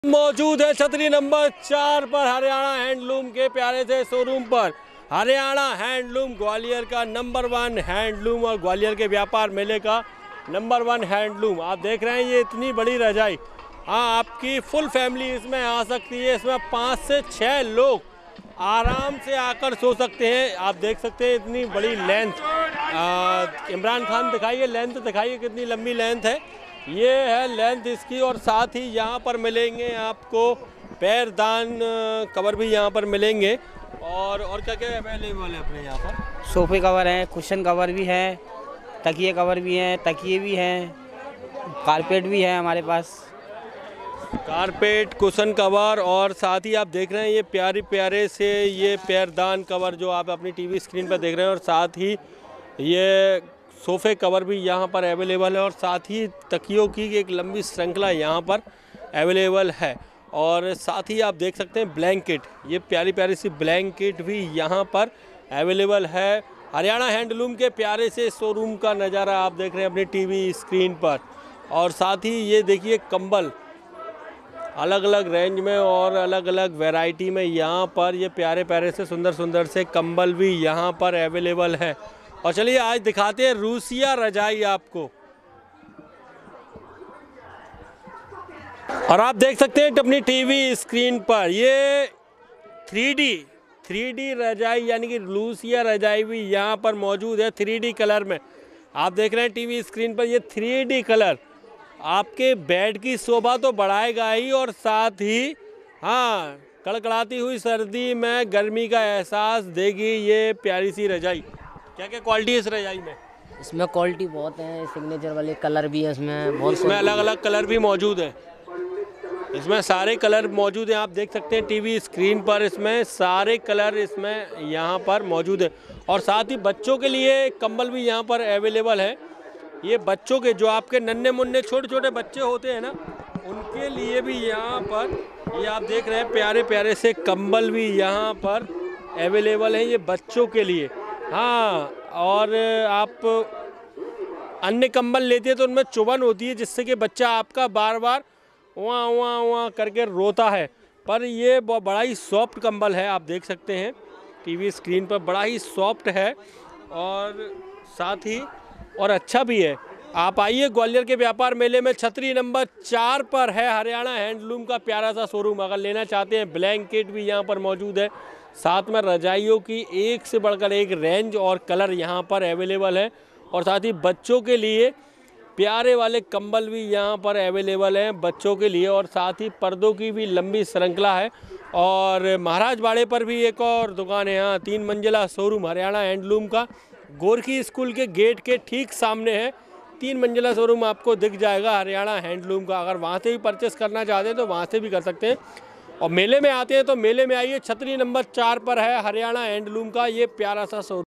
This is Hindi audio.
मौजूद है छतरी नंबर 4 पर हरियाणा हैंडलूम के प्यारे से शोरूम पर। हरियाणा हैंडलूम ग्वालियर का नंबर 1 हैंडलूम और ग्वालियर के व्यापार मेले का नंबर 1 हैंडलूम। आप देख रहे हैं ये इतनी बड़ी रजाई, हाँ आपकी फुल फैमिली इसमें आ सकती है। इसमें 5 से 6 लोग आराम से आकर सो सकते हैं। आप देख सकते हैं इतनी बड़ी लेंथ। इमरान खान दिखाइए, लेंथ दिखाइए कितनी लंबी लेंथ है। ये है लेंथ इसकी। और साथ ही यहाँ पर मिलेंगे आपको पैरदान कवर भी यहाँ पर मिलेंगे। और क्या क्या अवेलेबल है अपने यहाँ पर? सोफे कवर हैं, कुशन कवर भी हैं, तकिए कवर भी हैं, तकिए भी हैं, कारपेट भी है हमारे पास। कारपेट, कुशन कवर और साथ ही आप देख रहे हैं ये प्यारे प्यारे से ये पैरदान कवर जो आप अपनी टीवी स्क्रीन पर देख रहे हैं। और साथ ही ये सोफ़े कवर भी यहाँ पर अवेलेबल है। और साथ ही तकियों की एक लंबी श्रृंखला यहाँ पर अवेलेबल है। और साथ ही आप देख सकते हैं ब्लैंकेट, ये प्यारी प्यारी सी ब्लैंकेट भी यहाँ पर अवेलेबल है। हरियाणा हैंडलूम के प्यारे से शोरूम का नज़ारा आप देख रहे हैं अपनी टीवी स्क्रीन पर। और साथ ही ये देखिए कंबल अलग अलग रेंज में और अलग अलग वैरायटी में यहाँ पर ये प्यारे प्यारे से सुंदर सुंदर से कंबल भी यहाँ पर अवेलेबल है। और चलिए आज दिखाते हैं रूसिया रजाई आपको। और आप देख सकते हैं अपनी टीवी स्क्रीन पर ये 3D रजाई यानी कि रूसिया रजाई भी यहाँ पर मौजूद है 3D कलर में। आप देख रहे हैं टीवी स्क्रीन पर ये 3D कलर आपके बेड की शोभा तो बढ़ाएगा ही, और साथ ही हाँ कड़कड़ाती हुई सर्दी में गर्मी का एहसास देगी ये प्यारी सी रजाई। क्या क्या क्वालिटी है इस रजाई में? इसमें क्वालिटी बहुत है, सिग्नेचर वाले कलर भी है इसमें बहुत। इसमें अलग अलग कलर भी मौजूद है, इसमें सारे कलर मौजूद हैं। आप देख सकते हैं टीवी स्क्रीन पर इसमें सारे कलर इसमें यहाँ पर मौजूद है। और साथ ही बच्चों के लिए कंबल भी यहाँ पर अवेलेबल है। ये बच्चों के जो आपके नन्हे मुन्ने छोटे छोटे बच्चे होते हैं ना, उनके लिए भी यहाँ पर ये आप देख रहे हैं प्यारे प्यारे से कंबल भी यहाँ पर अवेलेबल हैं, ये बच्चों के लिए। हाँ, और आप अन्य कंबल लेते हैं तो उनमें चुभन होती है जिससे कि बच्चा आपका बार बार वहाँ वहाँ वहाँ करके रोता है। पर ये बड़ा ही सॉफ्ट कंबल है, आप देख सकते हैं टीवी स्क्रीन पर बड़ा ही सॉफ्ट है और साथ ही और अच्छा भी है। आप आइए ग्वालियर के व्यापार मेले में छतरी नंबर 4 पर है हरियाणा हैंडलूम का प्यारा सा शोरूम। अगर लेना चाहते हैं ब्लैंकेट भी यहाँ पर मौजूद है, साथ में रजाइयों की एक से बढ़कर एक रेंज और कलर यहाँ पर अवेलेबल है। और साथ ही बच्चों के लिए प्यारे वाले कंबल भी यहाँ पर अवेलेबल हैं बच्चों के लिए। और साथ ही पर्दों की भी लंबी श्रृंखला है। और महाराज बाड़े पर भी एक और दुकान है, यहाँ 3 मंजिला शोरूम हरियाणा हैंडलूम का गोरखी स्कूल के गेट के ठीक सामने है। 3 मंजिला शोरूम आपको दिख जाएगा हरियाणा हैंडलूम का। अगर वहाँ से भी परचेस करना चाहते हैं तो वहाँ से भी कर सकते हैं। और मेले में आते हैं तो मेले में आइए, छतरी नंबर 4 पर है हरियाणा हैंडलूम का ये प्यारा सा शोरूम।